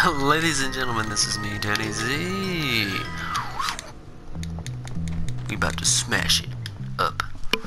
Ladies and gentlemen, this is me, Danny Z. We about to smash it up.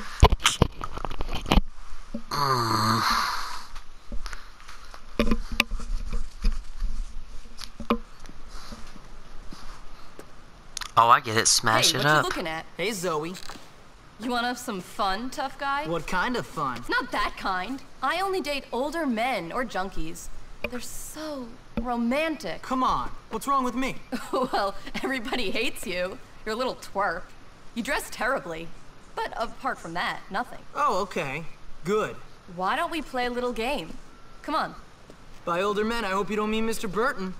Oh, I get it. Smash Hey, it what you up. looking at? Hey, Zoe. You want to have some fun, tough guy? What kind of fun? It's not that kind. I only date older men or junkies. They're so romantic. Come on. What's wrong with me? Well, everybody hates you. You're a little twerp. You dress terribly. But apart from that, nothing. Oh, okay. Good. Why don't we play a little game? Come on. By older men, I hope you don't mean Mr. Burton.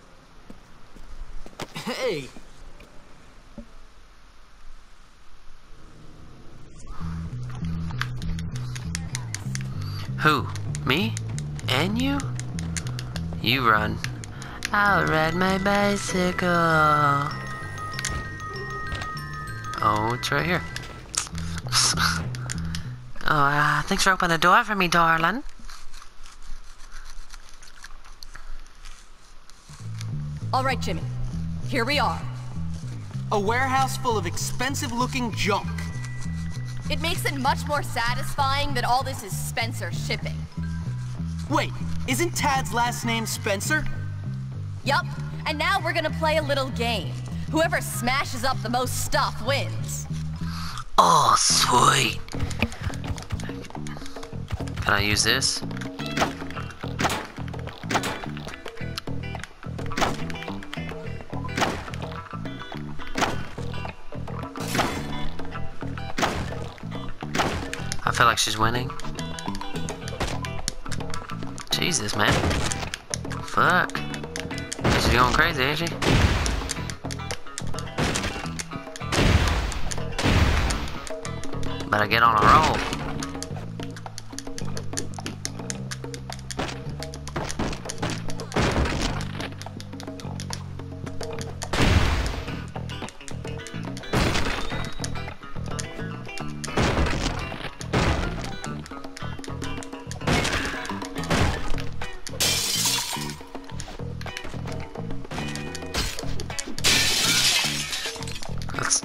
Hey. Who? Me? And you? You run. I'll ride my bicycle. Oh, it's right here. Oh, thanks for opening the door for me, darling. All right, Jimmy. Here we are. A warehouse full of expensive-looking junk. It makes it much more satisfying that all this is Spencer shipping. Wait, isn't Tad's last name Spencer? Yup, and now we're gonna play a little game. Whoever smashes up the most stuff wins. Oh, sweet. Can I use this? I feel like she's winning. Jesus, man. Fuck. She's going crazy, ain't she? Better get on a roll. Let's...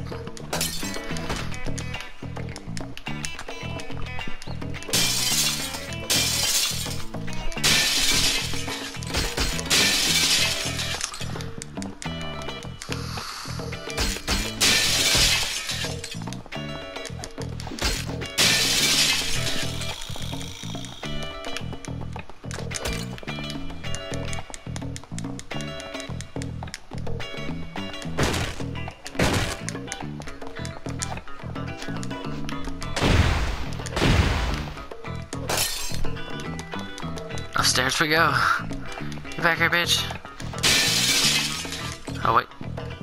Upstairs we go. Get back here, bitch. Oh, wait.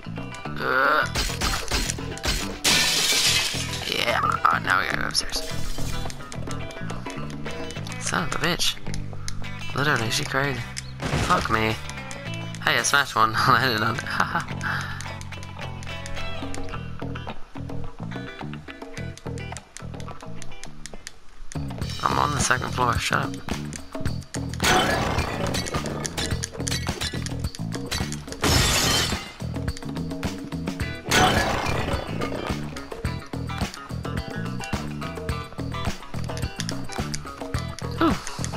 Yeah. Oh, now we gotta go upstairs. Son of a bitch. Literally, she crazy. Fuck me. Hey, I smashed one. I landed on it. Haha. I'm on the second floor. Shut up. Ooh.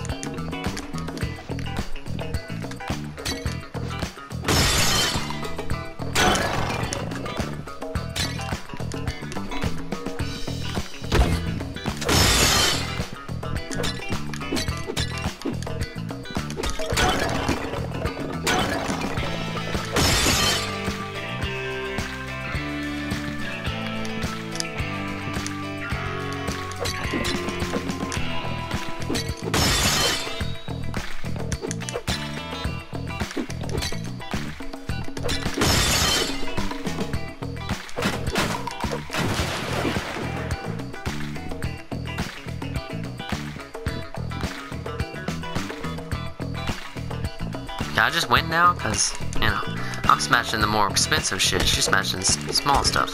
Yeah, I just win now, cause, you know, I'm smashing the more expensive shit. She's smashing small stuff.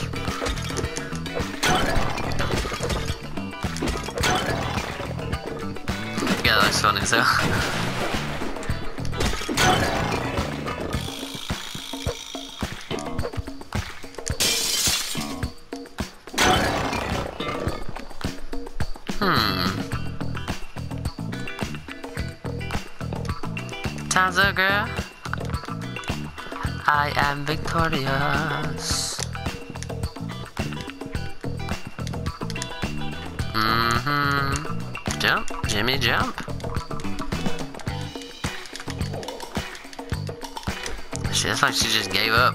Yeah, that looks funny as hell. Time's up, girl. I am victorious. Jump, Jimmy, jump. Shit, it's like she just gave up.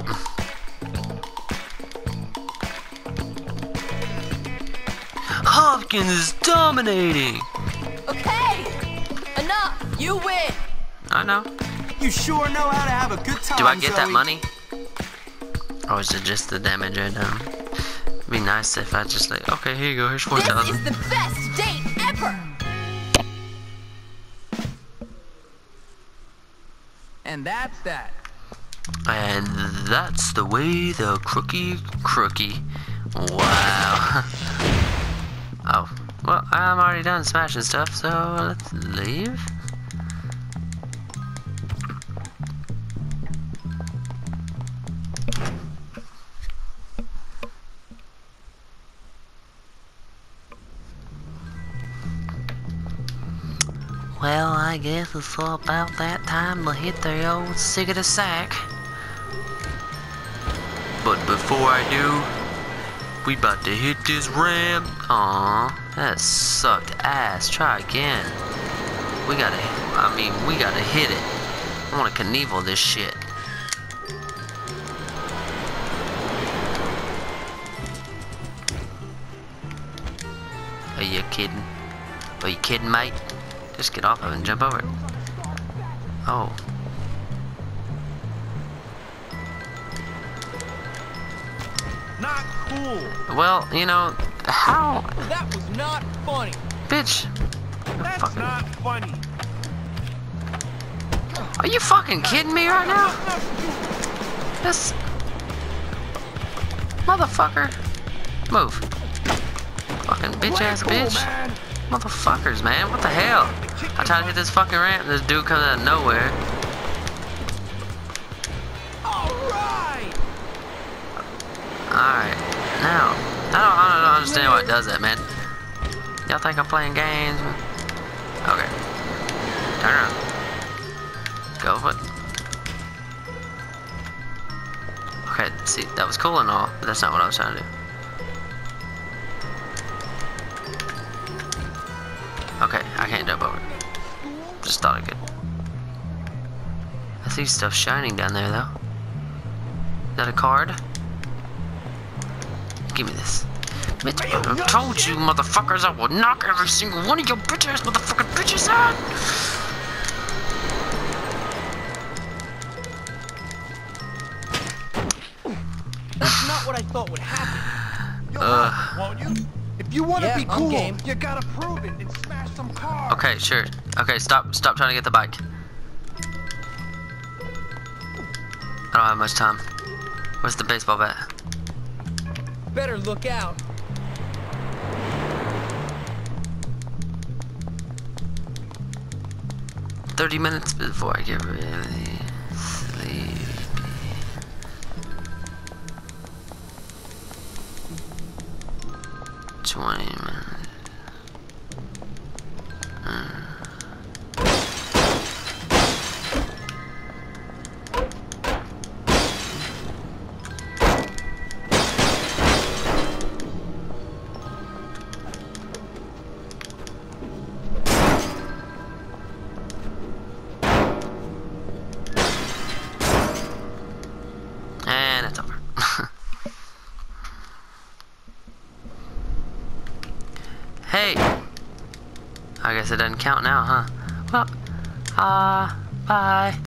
Hopkins is dominating. Okay, enough. You win. I know. You sure know how to have a good time, Do I get that Zoe. money? Or is it just the damage I done? It'd be nice if I just like, okay, here you go, here's This 4,000. is the best date ever. And that's that. And that's the way the crookie. Wow. Oh, well, I'm already done smashing stuff, so let's leave. Well, I guess it's about that time to hit the old sick of the sack. But before I do, we about to hit this ramp. Aw, that sucked ass. Try again. We gotta hit it. I wanna Knievel this shit. Are you kidding? Are you kidding, mate? Just get off of it and jump over it. Oh. Not cool. Well, you know, how? That was not funny. Bitch. That's Fucking- not funny. Are you fucking kidding me right now? This motherfucker. Move. Fucking bitch ass bitch. Man. Motherfuckers, man. What the hell? I tried to hit this fucking ramp and this dude comes out of nowhere. Alright. Alright. Now, I don't understand why it does that, man. Y'all think I'm playing games? Okay. Turn around. Go for it. Okay, see, that was cool and all, but that's not what I was trying to do. Okay, I can't jump over it. Just thought I could. I see stuff shining down there, though. Is that a card? Give me this. Bitch, I told you, motherfuckers, I will knock every single one of your bitch-ass motherfucking bitches out! That's not what I thought would happen. You'll laugh, won't you? If you want to be cool, you gotta prove it and smash some cars. Okay, sure. Okay, stop trying to get the bike. I don't have much time. Where's the baseball bat? Better look out. "30 minutes before I get really sleepy." "20 minutes. And it's over. Hey! I guess it doesn't count now, huh? Well, bye.